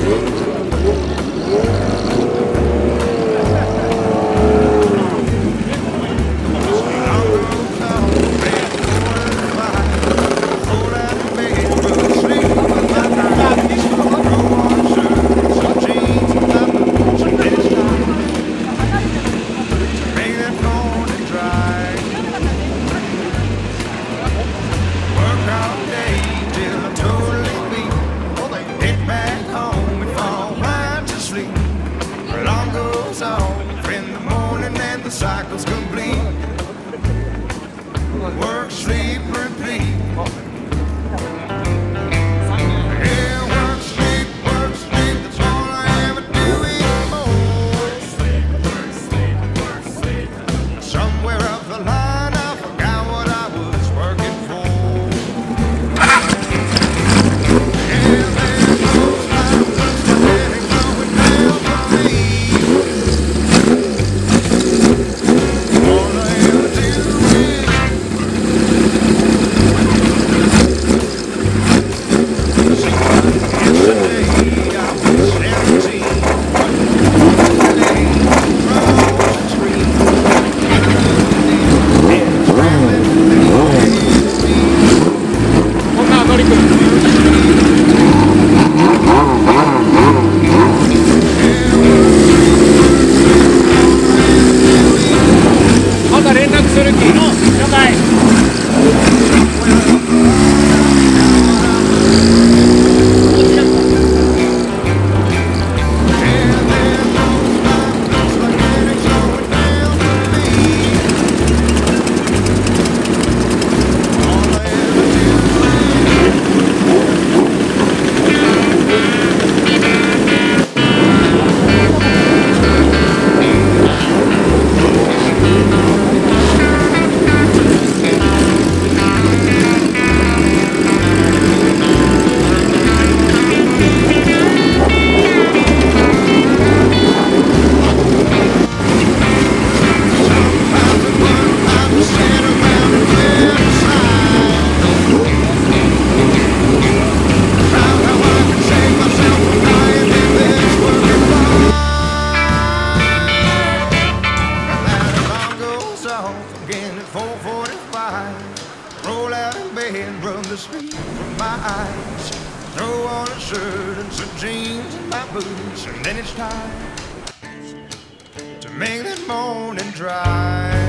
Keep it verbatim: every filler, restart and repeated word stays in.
Cycle's complete. Work, sleep, repeat. Yeah, work, sleep, work, sleep. That's all I ever do anymore. Work, sleep, work, sleep. Somewhere up the line, I forgot what I was working for. Yeah, there goes life, just letting go and down for me. Roll out in bed, rub the sleep from my eyes. Throw on a shirt and some jeans and my boots, and then it's time to make that morning drive.